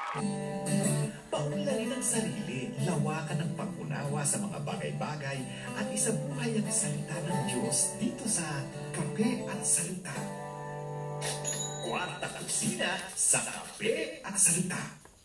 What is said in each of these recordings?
Paunlarin ang sarili, lawakan ng pag-unawa sa mga bagay-bagay at isabuhay ang salita ng Diyos dito sa Kape at Salita. Kwarta Kusina sa Kape at Salita.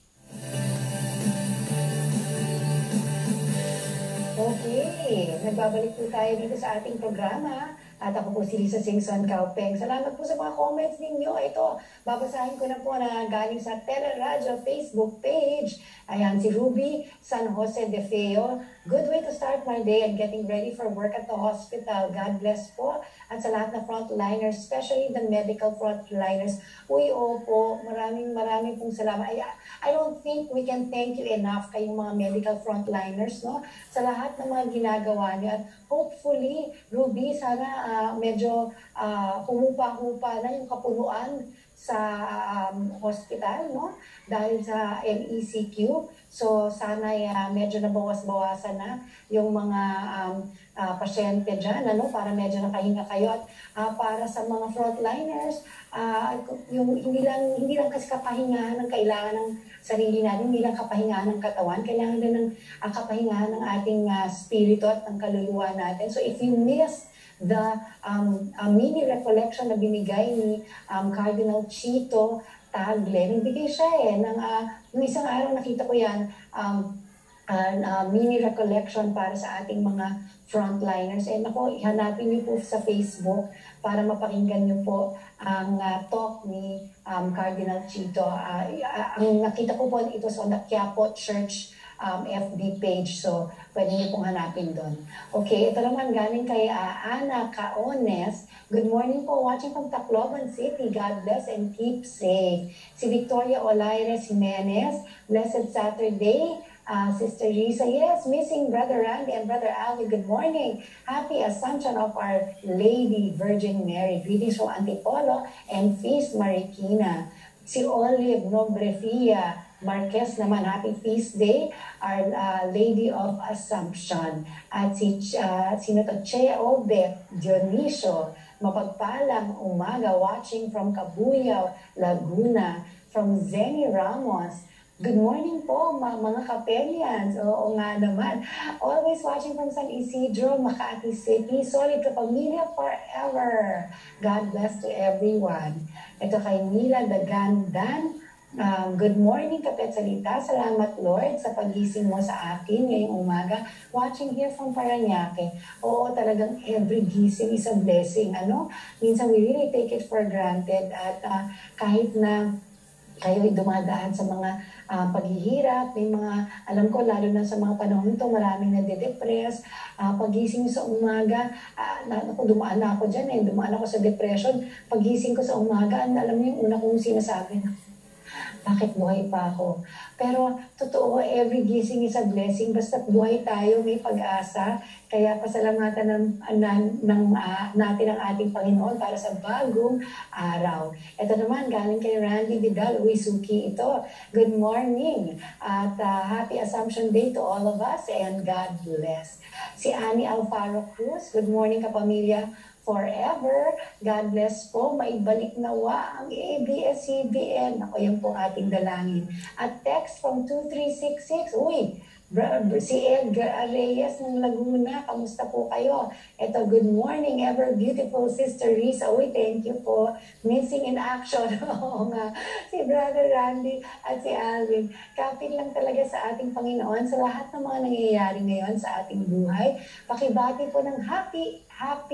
Okay, nagbabalik po tayo dito sa ating programa. At ako po si Lisa Singson Kaupeng. Salamat po sa mga comments ninyo. Ito, babasahin ko na po na galing sa Teleradyo Facebook page. Ayan, si Ruby San Jose de Feo. Good way to start my day and getting ready for work at the hospital. God bless po. At sa lahat na frontliners, especially the medical frontliners. Uy, opo, maraming pong salamat. I don't think we can thank you enough kayong mga medical frontliners, no? Sa lahat ng mga ginagawa niyo. At hopefully, Ruby, sana medyo humupa-hupa na yung kapunuan sa hospital, no? Dahil sa MECQ. So sana medyo nabawas-bawasan na yung mga pasyente dyan, ano? Para medyo nakahinga kayo. At para sa mga frontliners, yung hindi lang kasi kapahingahan ng kailangan ng sarili natin, hindi lang kapahingahan ng katawan, kailangan din ng kapahingahan ng ating spirito at ng kaluluwa natin. So if you miss the mini recollection na binigay ni Cardinal Chito Tagle, nagbigay siya nung isang araw nakita ko yan, mini recollection para sa ating mga frontliners. And ako, hanapin niyo po sa Facebook para mapakinggan niyo po ang talk ni Cardinal Chito. Ang nakita ko po, ito on the Quiapo Church FB page. So, pwede niyo pong hanapin doon. Okay, ito naman galing kay Ana Caones. Good morning po, watching from Tacloban City. God bless and keep safe. Si Victoria Olaires Jimenez, blessed Saturday. Sister Risa, yes, missing Brother Randy and Brother Ali. Good morning. Happy Assumption of Our Lady Virgin Mary. Greetings from Antipolo and Feast Marikina. Si Olive Nobrefia Marquez naman, happy feast day, Our Lady of Assumption. At sino to? Chea Obe Dionisio, mapagpalang umaga, watching from Cabuyao, Laguna. From Zenny Ramos, good morning po mga kapelians. Oo nga naman. Always watching from San Isidro, Makati City. Solid kapamilya forever. God bless to everyone. Ito kay Mila Dagandan. Good morning, Kape at Salita. Salamat, Lord, sa pagising mo sa akin ngayong umaga. Watching here from Parañaque. Oo, talagang every gising is a blessing. Ano? Minsan we really take it for granted. At kahit na kayo'y dumadaan sa mga paghihirap, may mga, alam ko, lalo na sa mga panahon ito, maraming nade-depress. Pagising sa umaga, dumaan na ako dyan dumaan ako sa depression. Pagising ko sa umaga, alam mo yung una kong sinasabi na, bakit buhay pa ako? Pero totoo, every gising is a blessing. Basta buhay tayo, may pag-asa. Kaya pasalamatan natin ang ating Panginoon para sa bagong araw. Ito naman, galing kay Randy Vidal Uisuki ito. Good morning at happy Assumption Day to all of us and God bless. Si Annie Alfaro Cruz, good morning kapamilya forever. God bless po. Maibalik nawa ang ABS-CBN. Ako, yan po ating dalangin. At text from 2366. Uy, si Edgar Reyes ng Laguna. Kamusta po kayo? Ito, good morning, ever beautiful Sister Risa. Uy, thank you po. Missing in action. Oo nga. Si Brother Randy at si Alvin. Kapit lang talaga sa ating Panginoon sa lahat ng mga nangyayari ngayon sa ating buhay. Pakibati po ng happy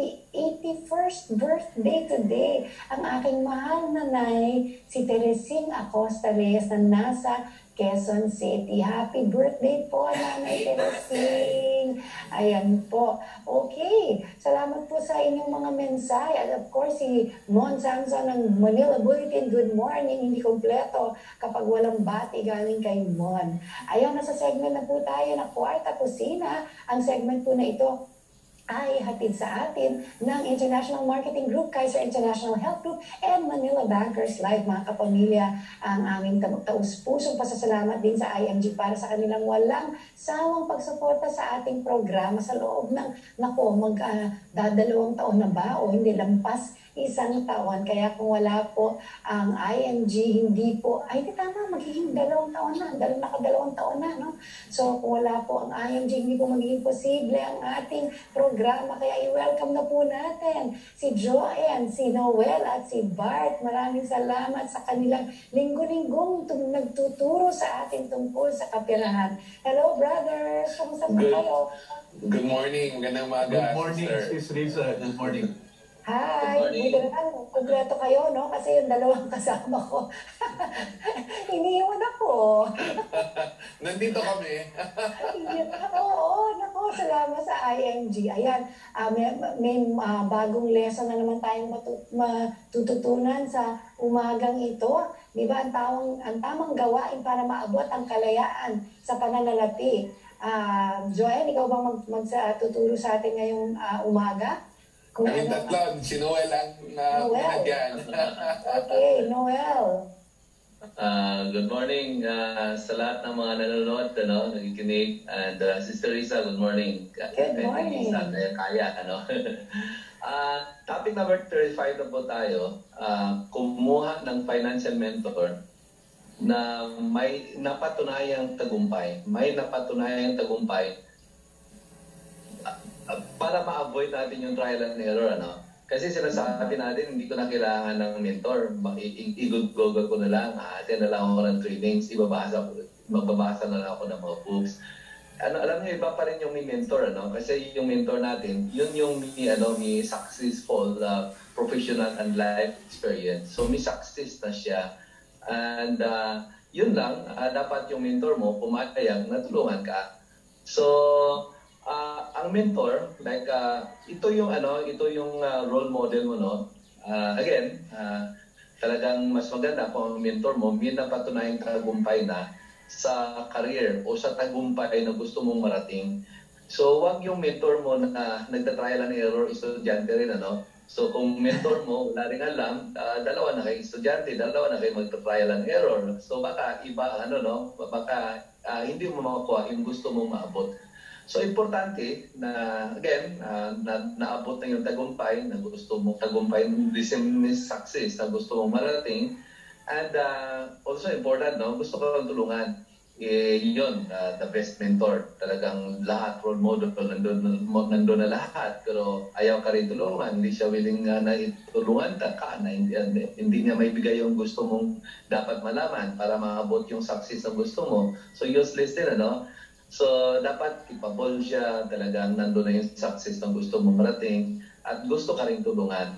81st birthday today ang aking mahal na nanay, si Teresing Acosta Reyes na nasa Quezon City. Happy birthday po, Nanay Teresing! Ayan po. Okay, salamat po sa inyong mga mensahe. At of course, si Mon Samson ng Manila Bulletin, good morning. Hindi kompleto kapag walang bati galing kay Mon. Ayan, nasa segment na po tayo na Kwarta Kusina. Ang segment po na ito ay hatid sa atin ng International Marketing Group, Kaiser International Health Group, and Manila Bankers Live. Mga kapamilya, ang aming taus-pusong pasasalamat din sa IMG para sa kanilang walang sawang pagsuporta sa ating programa sa loob ng, dadalawang taon na ba o hindi lampas isang taon. Kaya kung wala po ang IMG, hindi po, ay di tama, magiging 2 taon na, nakadalawang taon na, no? So kung wala po ang IMG, hindi po magiging posible ang ating programa. Kaya i-welcome na po natin si Joanne, si Noel at si Bart. Maraming salamat sa kanilang linggo-linggong nagtuturo sa atin tungkol sa kapirahan. Hello, brothers! Kamusta po kayo? Good morning. Magandang umaga. Good morning, Sis Riza. Good morning. Hi! Buti na lang, kumpleto kayo, no? Kasi yung dalawang kasama ko, iniiwan ako. Nandito kami. Oo, nako, salamat sa IMG. Ayan, may bagong lesson na naman tayong matututunan sa umagang ito. Di ba, ang tamang gawain para maabot ang kalayaan sa pananalapi. Joanne, ikaw bang magtuturo sa atin ngayong umaga? Kaming tatlo, si Noel ang binagyan. Okay, Noel. Good morning sa lahat ng mga nanonood, nakikinig. And Sister Risa, good morning. Good morning. Kaya. Topic number 35 na po tayo. Kumuha ng financial mentor na may napatunayang tagumpay. Para ma-avoid natin yung trial and error, Kasi sinasabi natin, hindi ko na kailangan ng mentor. I-google ko na lang, attend na lang ako ng trainings, magbabasa na lang ako ng mga books. Alam niyo, iba pa rin yung may mentor, Kasi yung mentor natin, yun yung may successful professional and life experience. So may success na siya. And yun lang, dapat yung mentor mo pumayag na tulungan ka. So, ang mentor, like ito yung role model mo, again, talagang mas maganda kung ang mentor mo may napatunayang tagumpay na sa career o sa tagumpay na gusto mong marating. So, wag yung mentor mo na nagta-trial and error, estudyante rin, So, kung mentor mo, wala rin alam, dalawa na kayo estudyante, dalawa na kayo magta-trial and error. So, baka iba, baka hindi mo makakuha yung gusto mong maabot. So, importante na, again, naabot na yung tagumpay, na gusto mong tagumpay, success na gusto mong marating. And also important, gusto ko tulungan. Yun, the best mentor. Talagang lahat, role model, nandun na lahat. Pero ayaw ka rin tulungan. Hindi siya willing na itulungan ka na hindi niya maibigay yung gusto mong dapat malaman para maabot yung success na gusto mo. So useless din, So dapat ipabol siya, talagang nandun na yung success na gusto mong marating at gusto ka rin tulungan.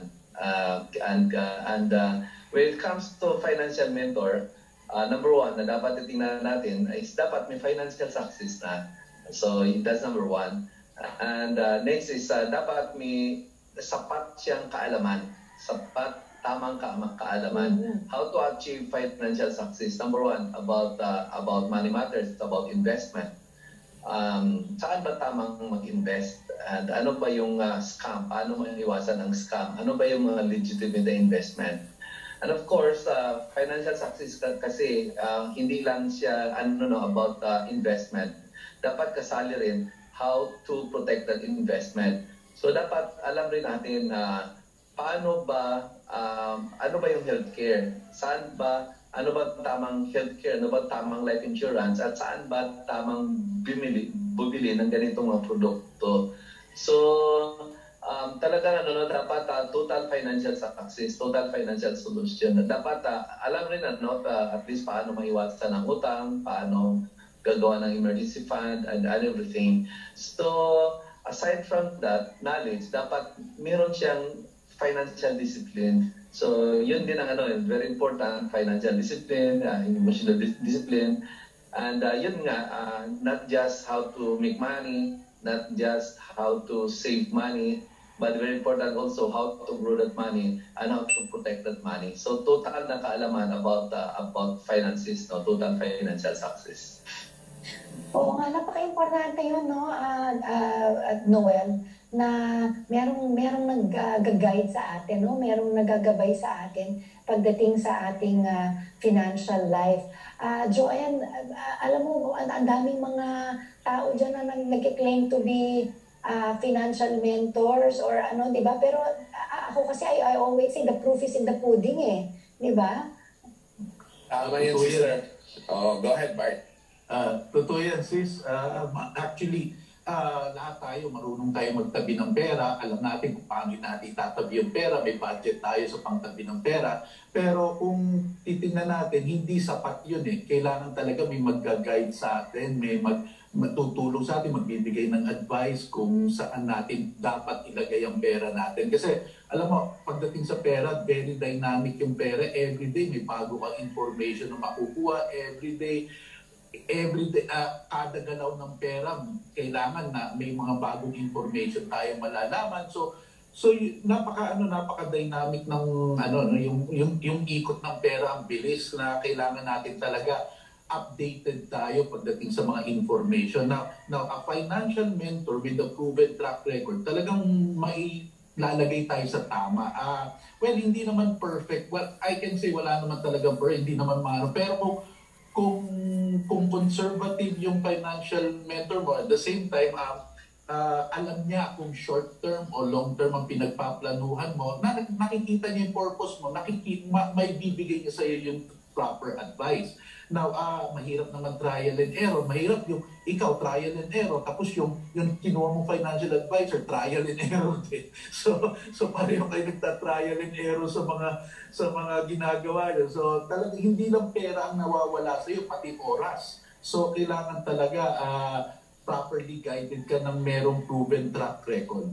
When it comes to financial mentor, number one na dapat itingnan natin is dapat may financial success na. So that's number one. And next is dapat may sapat siyang kaalaman. Tamang kaalaman. How to achieve financial success? Number one, about money matters, it's about investment. Saan ba tamang mag-invest? And ano ba yung scam? Paano mo iwasan ang scam? Ano ba yung mga legitimate investment? And of course, financial success kasi hindi lang siya about investment. Dapat kasali rin how to protect that investment. So dapat alam rin natin ano ba yung healthcare? Saan ba, ano ba tamang healthcare? Ano ba tamang life insurance? At saan ba tamang bumili ng ganitong mga produkto? So talaga dapat total financial success, total financial solution. Dapat alam rin at least paano maiwasan ang utang, paano gagawa ng emergency fund and everything. So aside from that knowledge, dapat meron siyang financial discipline. So yun din ang very important, financial discipline, emotional discipline. And yun nga, not just how to make money, not just how to save money, but very important also how to grow that money and how to protect that money. So total na kaalaman about finances, total financial success. Oo nga, napaka-importante yun, Noel, na merong nag-guide sa atin, merong nagagabay sa atin pagdating sa ating financial life. Joanne, alam mo, ang daming mga tao dyan na nag-claim to be financial mentors or ano, di ba? Pero ako kasi I always say the proof is in the pudding eh, di ba? Tama yan, sister. Oh, go ahead, Bart. Totoo yan, sis. Actually, lahat tayo, marunong tayo magtabi ng pera. Alam natin kung paano natin itatabi yung pera. May budget tayo sa pangtabi ng pera. Pero kung titingnan natin, hindi sapat yun eh. Kailangan talaga may mag-guide sa atin, may matutulong sa atin, magbibigay ng advice kung saan natin dapat ilagay ang pera natin. Kasi alam mo, pagdating sa pera, very dynamic yung pera. Everyday may bago kang information na makukuha. Everyday, kada galaw ng pera, kailangan na may mga bagong information tayo malalaman. So napaka-dynamic ng yung ikot ng pera, ang bilis na kailangan natin talaga updated tayo pagdating sa mga information. Now, a financial mentor with a proven track record, talagang may lalagay tayo sa tama. Well, hindi naman perfect. Well, I can say wala naman talagang perfect, hindi naman maano. Pero kung conservative yung financial mentor mo, at the same time, alam niya kung short term o long term ang pinagpaplanuhan mo, nakikita niya yung purpose mo, may bibigay niya sa iyo yung proper advice. Now, mahirap naman trial and error. Mahirap yung ikaw trial and error, tapos yung kinuha mong financial advisor, trial and error din. So pareho kayo nagta-trial and error sa mga ginagawa niyo. So talagang hindi lang pera ang nawawala sa iyo, pati oras. So kailangan talaga properly guided ka ng merong proven track record.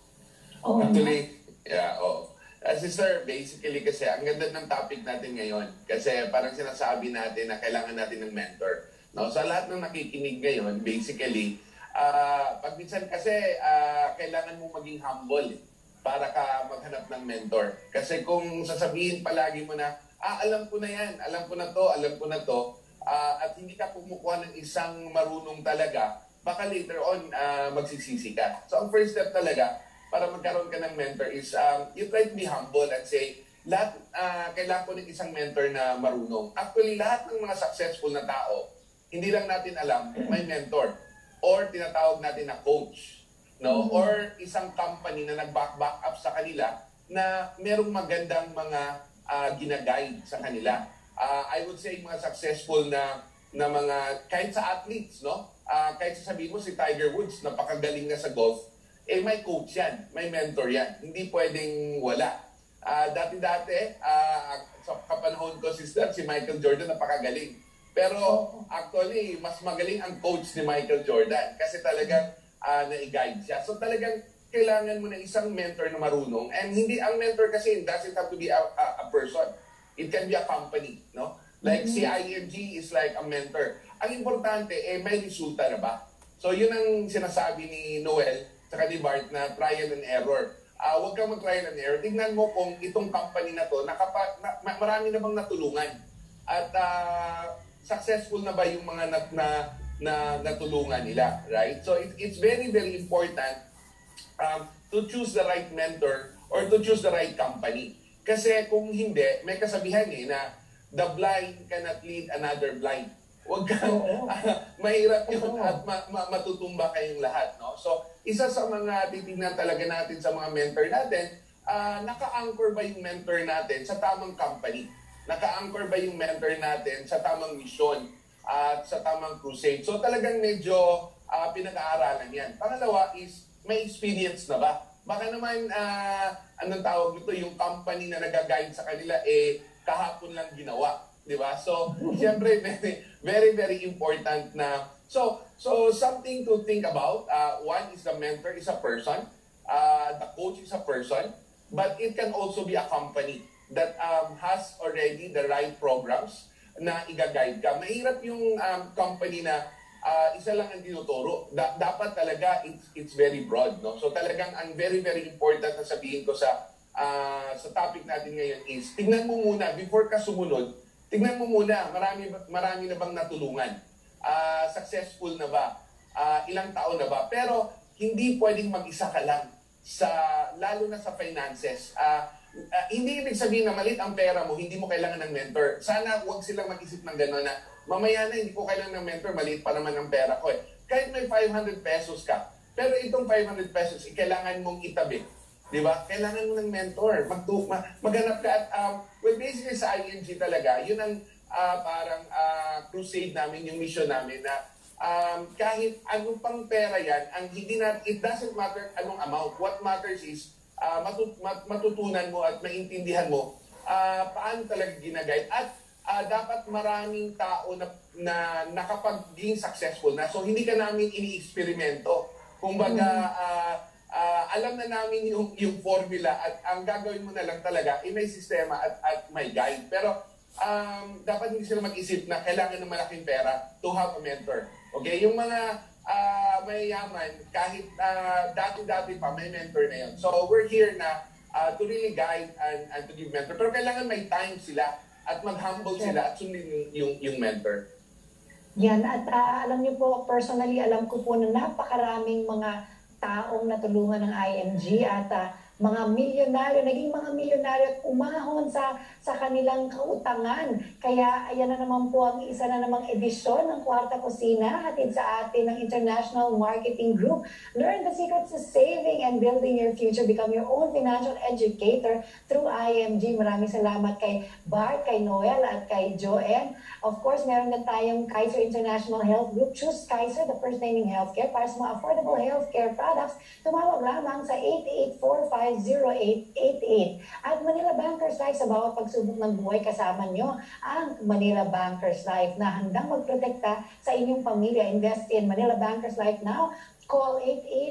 Actually, yeah, sister, basically kasi ang ganda ng topic natin ngayon kasi parang sinasabi natin na kailangan natin ng mentor. No, sa lahat ng nakikinig ngayon, basically, pag minsan kasi kailangan mo maging humble para ka maghanap ng mentor. Kasi kung sasabihin palagi mo na, alam ko na yan, alam ko na to, at hindi ka kumukuha ng isang marunong talaga, baka later on magsisisi ka. So ang first step talaga, para magkaroon ka ng mentor is you try to be humble and say, kailangan ko ng isang mentor na marunong. Actually, lahat ng mga successful na tao, hindi lang natin alam, may mentor. Or tinatawag natin na coach. No? Or isang company na nag-back up sa kanila na merong magandang mga ginaguide sa kanila. I would say mga successful na mga, kahit sa athletes, no? Kahit sasabihin mo si Tiger Woods, napakagaling na sa golf, may coach yan, may mentor yan. Hindi pwedeng wala. Dati-dati, sa kapanahon ko, sister, si Michael Jordan napakagaling. Pero actually, mas magaling ang coach ni Michael Jordan kasi talagang na-guide siya. So talagang kailangan mo na isang mentor na marunong. And hindi ang mentor kasi doesn't have to be a person. It can be a company, no? Like si IMG is like a mentor. Ang importante, may resulta na ba? So yun ang sinasabi ni Noel saka ni Bart na trial and error. Huwag kang mag-trial and error. Tingnan mo kung itong company na to, marami na bang natulungan? At successful na ba yung mga natulungan nila, right? So it's very, very important to choose the right mentor or to choose the right company. Kasi kung hindi, may kasabihan na the blind cannot lead another blind. Huwag ka, mahirap yun at matutumba kayong lahat. No? So, isa sa mga titignan talaga natin sa mga mentor natin, naka-anchor ba yung mentor natin sa tamang company? Naka-anchor ba yung mentor natin sa tamang mission at sa tamang crusade? So, talagang medyo pinag-aaralan yan. Pangalawa is, may experience na ba? Baka naman, anong tawag nito, yung company na nag-guide sa kanila, kahapon lang ginawa. Diba? So, siyempre, very, very important na. So something to think about. One is the mentor is a person. The coach is a person. But it can also be a company that has already the right programs na i-guide ka. Mahirap yung company na isa lang ang tinuturo. Dapat talaga, it's very broad. No? So talagang ang very, very important na sabihin ko sa topic natin ngayon is, tignan mo muna, before ka sumunod, tignan mo muna, marami na bang natulungan? Successful na ba? Ilang taon na ba? Pero hindi pwedeng mag-isa ka lang, lalo na sa finances. Hindi ibig sabihin na malit ang pera mo, hindi mo kailangan ng mentor. Sana huwag silang mag-isip ng gano'n na mamaya na hindi ko kailangan ng mentor, maliit pa naman ang pera ko. Kahit may 500 pesos ka, Pero itong 500 pesos, kailangan mong itabi. Di ba? Kailangan mo ng mentor. Maghanap ka at, well, basically sa ING talaga, yun ang parang crusade namin, yung mission namin na kahit anong pang pera yan, it doesn't matter anong amount. What matters is matutunan mo at maintindihan mo paano talaga ginaguide. At dapat maraming tao na nakapaging successful na. So hindi ka namin ini-eksperimento. Kumbaga, alam na namin yung formula at ang gagawin mo na lang talaga, may sistema at may guide. Pero dapat hindi sila mag-isip na kailangan ng malaking pera to have a mentor. Okay? Yung mga mayayaman, kahit dati-dati pa, may mentor na yun. So we're here na to really guide and to give mentor. Pero kailangan may time sila at mag-humble sila at sundin yung mentor. Yan, at alam niyo po, personally, alam ko po na napakaraming mga taong natulungan ng IMG at mga milyonaryo, naging mga milyonaryo at umahon sa kanilang kautangan. Kaya ayan na naman po ang isa na namang edisyon ng Kwarta Kusina, hatid sa atin ng International Marketing Group. Learn the secrets to saving and building your future. Become your own financial educator through IMG. Maraming salamat kay Bart, kay Noel at kay Joanne. Of course, meron na tayong Kaiser International Health Group. Choose Kaiser, the first name in healthcare. Para sa mga affordable healthcare products, tumawag lamang sa 8845-0888. At Manila Bankers Life, sa bawat pagsubok ng buhay, kasama nyo ang Manila Bankers Life na handang magprotekta sa inyong pamilya. Invest in Manila Bankers Life now. Call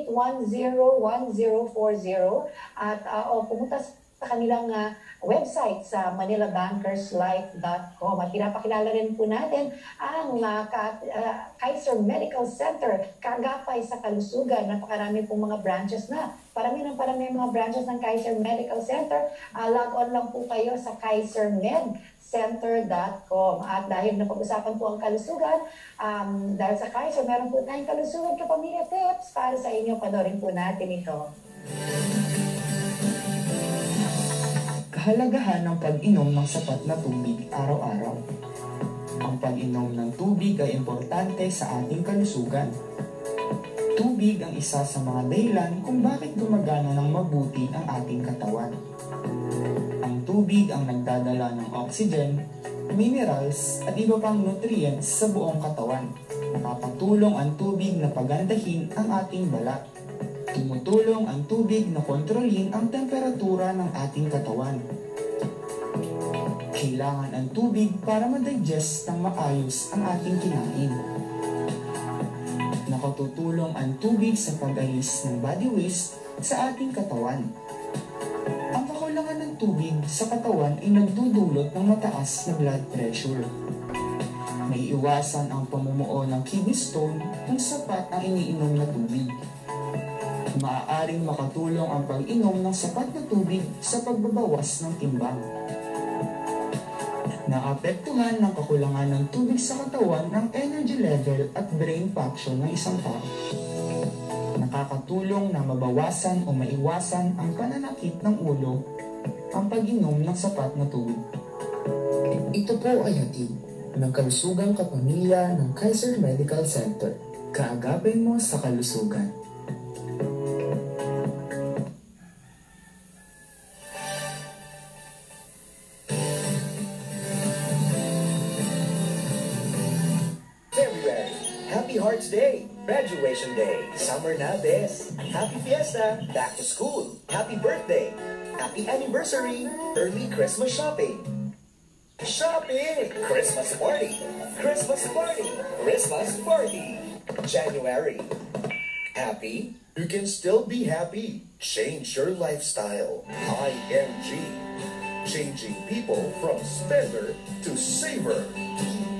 88101040 at pumunta sa kanilang website sa manilabankerslife.com. At pinapakilala rin po natin ang Kaiser Medical Center, kagapay sa kalusugan. Napakarami pong mga branches na. Parami mga branches ng Kaiser Medical Center. Log on lang po kayo sa kaisermedcenter.com. At dahil napag-usapan po ang kalusugan, dahil sa Kaiser, meron po tayong kalusugan kapamilya tips para sa inyo. Panorin po natin ito. Kahalagahan ng pag-inom ng sapat na tubig araw-araw. Ang pag-inom ng tubig ay importante sa ating kalusugan. Tubig ang isa sa mga dahilan kung bakit gumagana ng mabuti ang ating katawan. Ang tubig ang nagdadala ng oxygen, minerals at iba pang nutrients sa buong katawan. Nakakatulong ang tubig na pagandahin ang ating balat. Tumutulong ang tubig na kontrolin ang temperatura ng ating katawan. Kailangan ang tubig para ma-digest ng maayos ang ating kinain. Nakatutulong ang tubig sa pag-alis ng body waste sa ating katawan. Ang kakulangan ng tubig sa katawan ay nagdudulot ng mataas na blood pressure. May iwasan ang pamumuo ng kidney stone kung sapat ang iniinom na tubig. Maaaring makatulong ang pag-inom ng sapat na tubig sa pagbabawas ng timbang. Naapektuhan ng kakulangan ng tubig sa katawan ng energy level at brain function ng isang tao. Nakakatulong na mabawasan o maiwasan ang pananakit ng ulo ang pag-inom ng sapat na tubig. Ito po ay hatid ng kalusugang kapamilya ng Kaiser Medical Center. Kaagapin mo sa kalusugan. Happy Hearts Day, Graduation Day, Summer na Des, Happy Fiesta, Back to School, Happy Birthday, Happy Anniversary, Early Christmas Shopping. Shopping! Christmas Party! Christmas Party! Christmas Party! January. Happy? You can still be happy. Change your lifestyle. IMG. Changing people from spender to saver.